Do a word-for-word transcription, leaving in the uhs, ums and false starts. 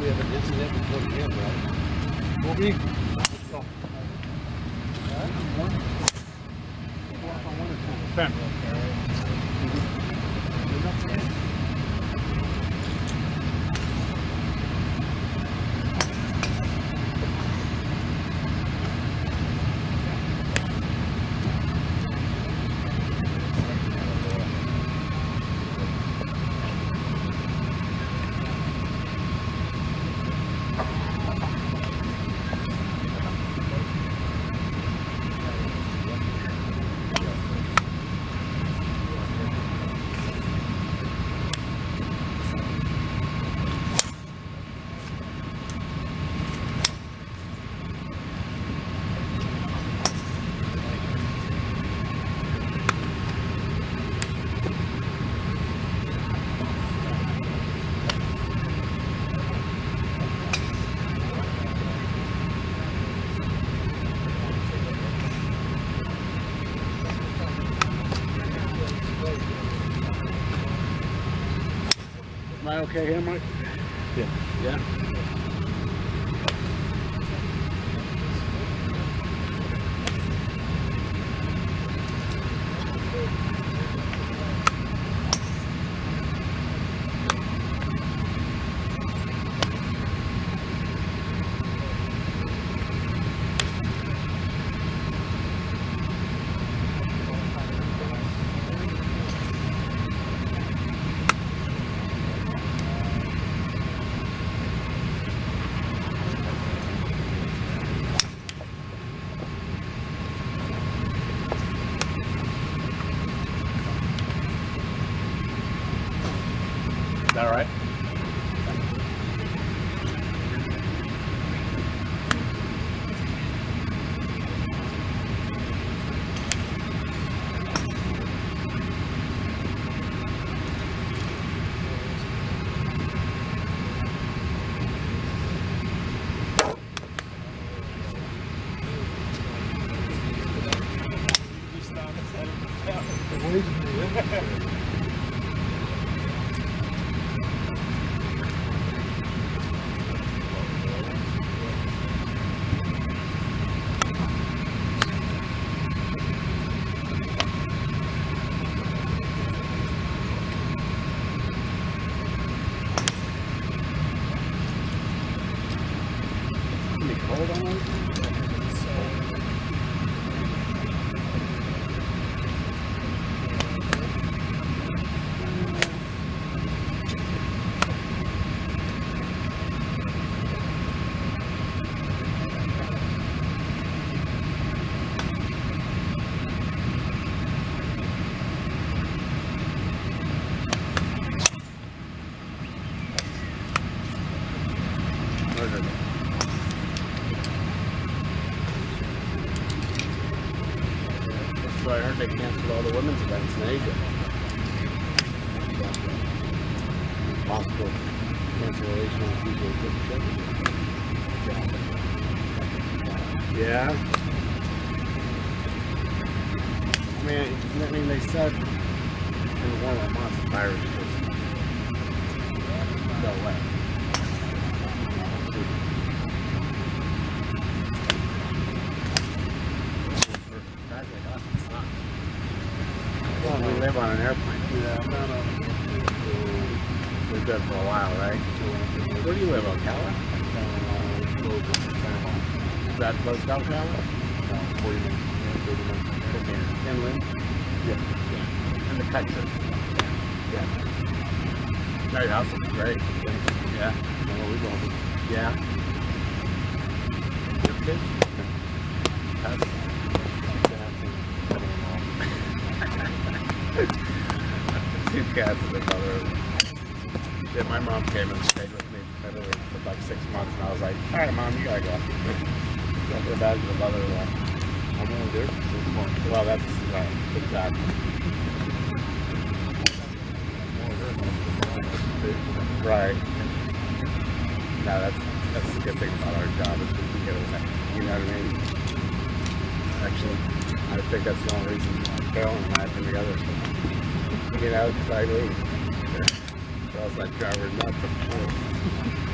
we have an incident reporting him, right? Will be. So. Ben. Am I okay here, Mike? Yeah. Yeah. Is that all right? Hold on. So I heard they canceled all the women's events in Asia. Possible cancellation of people Yeah. I mean, I mean, they said in one of the months the virus was no way. Well, we live on an airplane. Yeah, I'm not on. We've been for a while, right? Where do you live, Ocala? Is that close to Ocala? No, forty minutes. thirty minutes. From here. Inland? Yeah. Yeah. In the country. Yeah. No, your house is great. Yeah. Where we going? Yeah. Your kids? That's two cats and their mother. Yeah, my mom came and stayed with me literally for like six months, and I was like, all right, Mom, you gotta go. So I feel bad for the mother-in-law. I'm only there for six months. Well, that's right. Exactly. Right. No, that's that's the good thing about our job is we can get away. You know what I mean? Actually, I think that's the only reason Carol and I have been together. So, you know, because I leave. Or else I'd drive her nuts, I'm sure.